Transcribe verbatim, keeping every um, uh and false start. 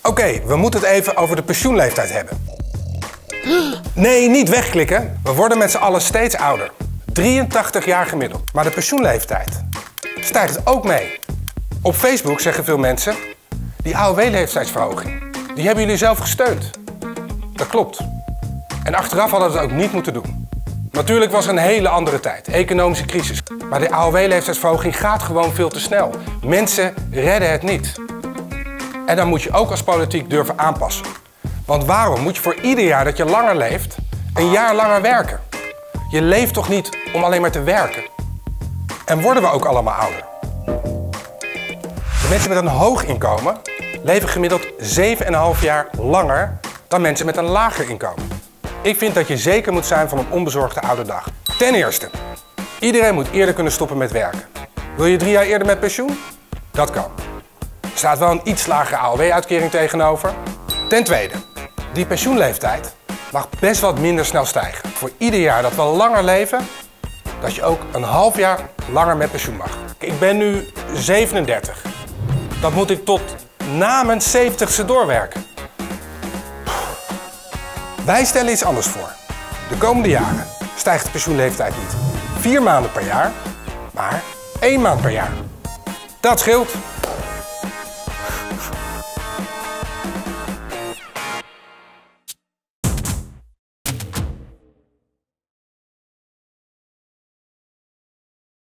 Oké, okay, we moeten het even over de pensioenleeftijd hebben. Nee, niet wegklikken. We worden met z'n allen steeds ouder. drieëntachtig jaar gemiddeld. Maar de pensioenleeftijd stijgt ook mee. Op Facebook zeggen veel mensen, die A O W-leeftijdsverhoging, die hebben jullie zelf gesteund. Dat klopt. En achteraf hadden we het ook niet moeten doen. Natuurlijk was er een hele andere tijd, economische crisis. Maar de A O W-leeftijdsverhoging gaat gewoon veel te snel. Mensen redden het niet. En dan moet je ook als politiek durven aanpassen. Want waarom moet je voor ieder jaar dat je langer leeft, een jaar langer werken? Je leeft toch niet om alleen maar te werken? En worden we ook allemaal ouder? De mensen met een hoog inkomen leven gemiddeld zeven komma vijf jaar langer dan mensen met een lager inkomen. Ik vind dat je zeker moet zijn van een onbezorgde oude dag. Ten eerste, iedereen moet eerder kunnen stoppen met werken. Wil je drie jaar eerder met pensioen? Dat kan. Er staat wel een iets lagere A O W-uitkering tegenover. Ten tweede, die pensioenleeftijd mag best wat minder snel stijgen. Voor ieder jaar dat we langer leven, dat je ook een half jaar langer met pensioen mag. Ik ben nu zevenendertig. Dat moet ik tot na mijn zeventigste doorwerken. Wij stellen iets anders voor. De komende jaren stijgt de pensioenleeftijd niet vier maanden per jaar, maar één maand per jaar. Dat scheelt.